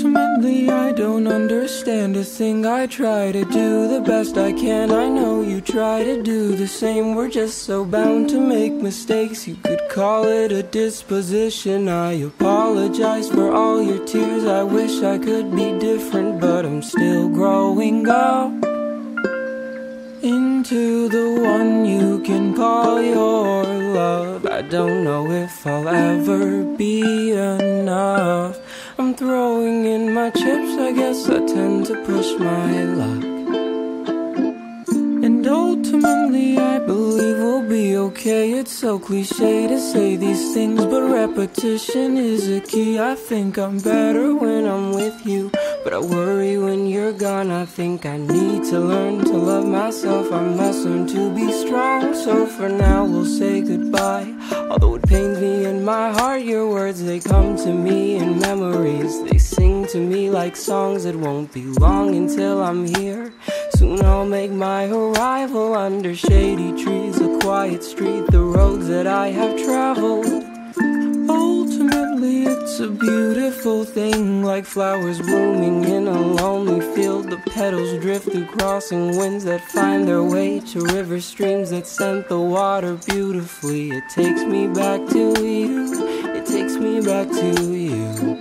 ultimately I don't understand a thing. I try to do the best I can. I know you try to do the same. We're just so bound to make mistakes. You could call it a disposition. I apologize for all your tears. I wish I could be different, but I'm still growing up into the one you can call your love. I don't know if I'll ever be enough. I'm throwing in my chips, I guess I tend to push my luck. And ultimately I believe we'll be okay. It's so cliche to say these things, but repetition is a key. I think I'm better when I'm with you, but I worry when you're gone. I think I need to learn to love myself. I must learn to be strong. So for now we'll say goodbye. Although it pains me in my heart, your words, they come to me in memories. They sing to me like songs. It won't be long until I'm here. Soon I'll make my arrival under shady trees, a quiet street, the roads that I have traveled. Ultimately it's a beautiful thing, like flowers blooming in a lonely field. The petals drift through crossing winds that find their way to river streams that scent the water beautifully. It takes me back to you, it takes me back to you.